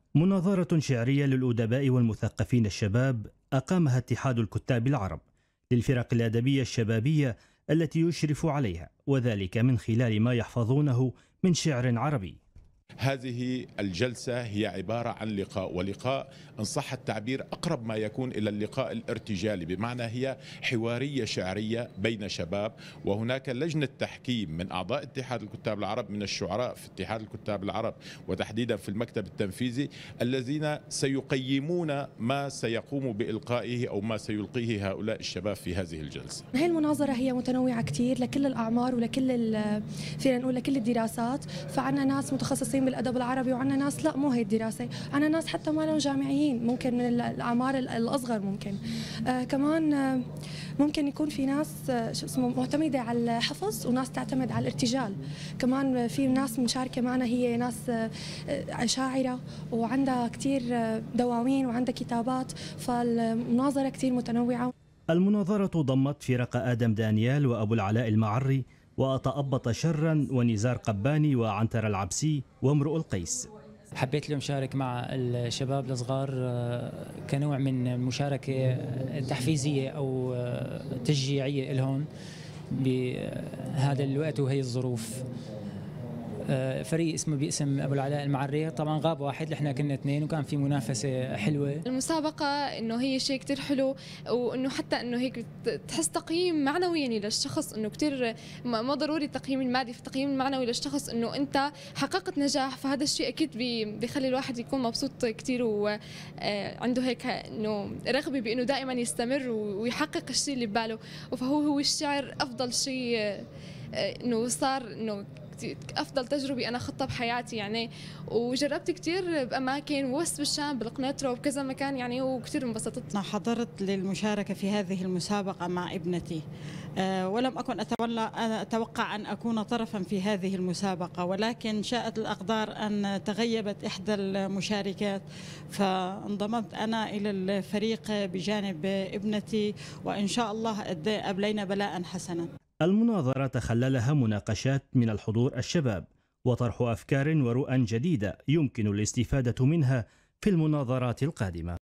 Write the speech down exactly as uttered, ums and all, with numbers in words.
مناظرة شعرية للأدباء والمثقفين الشباب أقامها اتحاد الكتاب العرب للفرق الأدبية الشبابية التي يشرف عليها، وذلك من خلال ما يحفظونه من شعر عربي. هذه الجلسة هي عبارة عن لقاء، ولقاء إن صح التعبير أقرب ما يكون إلى اللقاء الارتجالي، بمعنى هي حوارية شعرية بين شباب، وهناك لجنة تحكيم من أعضاء اتحاد الكتاب العرب، من الشعراء في اتحاد الكتاب العرب وتحديدا في المكتب التنفيذي، الذين سيقيمون ما سيقوم بإلقائه أو ما سيلقيه هؤلاء الشباب في هذه الجلسة. هذه المناظرة هي متنوعة كتير لكل الأعمار ولكل فينا نقول لكل الدراسات، فعنا ناس متخصصين بالادب العربي وعندنا ناس لا مو هي الدراسه، عندنا ناس حتى ما لهم جامعيين، ممكن من الاعمار الاصغر، ممكن آه كمان آه ممكن يكون في ناس آه شو اسمه معتمده على الحفظ وناس تعتمد على الارتجال، كمان في ناس مشاركه معنا هي ناس آه شاعره وعندها كثير آه دواوين وعندها كتابات، فالمناظره كثير متنوعه. المناظره ضمت فرق ادم دانيال وابو العلاء المعري وأتأبط شرا ونزار قباني وعنتر العبسي وامرؤ القيس. حبيت اليوم شارك مع الشباب الصغار كنوع من المشاركة تحفيزية أو تشجيعية لهم بهذا الوقت وهي الظروف. فريق اسمه باسم ابو العلاء المعري، طبعا غاب واحد، احنا كنا اثنين وكان في منافسه حلوه. المسابقه انه هي شيء كثير حلو، وانه حتى انه هيك تحس تقييم معنوي يعني للشخص، انه كثير ما ضروري التقييم المادي، في التقييم المعنوي للشخص انه انت حققت نجاح، فهذا الشيء اكيد بيخلي الواحد يكون مبسوط كثير وعنده هيك انه رغبه بانه دائما يستمر ويحقق الشيء اللي بباله. فهو هو الشعر افضل شيء انه صار، انه افضل تجربه انا خضتها بحياتي يعني، وجربت كثير باماكن وبس بالشام بالقنيطره وبكذا مكان يعني، وكثير انبسطت. انا حضرت للمشاركه في هذه المسابقه مع ابنتي، أه ولم اكن اتولى أنا اتوقع ان اكون طرفا في هذه المسابقه، ولكن شاءت الاقدار ان تغيبت احدى المشاركات، فانضممت انا الى الفريق بجانب ابنتي، وان شاء الله ابلينا بلاء حسنا. المناظرة تخللها مناقشات من الحضور الشباب وطرح أفكار ورؤى جديدة يمكن الاستفادة منها في المناظرات القادمة.